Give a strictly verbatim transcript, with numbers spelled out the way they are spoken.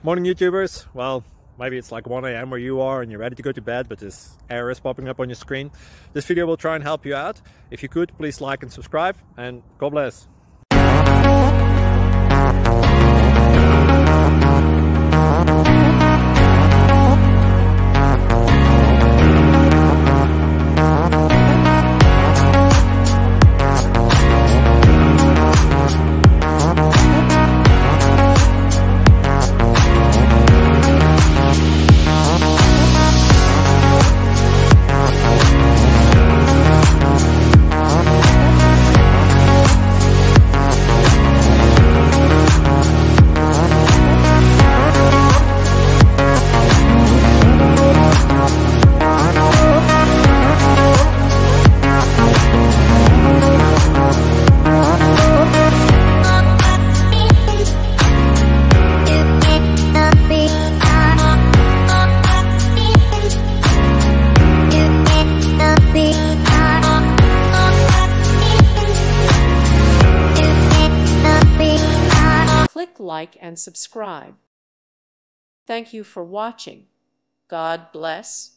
Morning YouTubers. Well, maybe it's like one A M where you are and you're ready to go to bed, but this error is popping up on your screen. This video will try and help you out. If you could, please like and subscribe, and God bless. Click like and subscribe. Thank you for watching. God bless.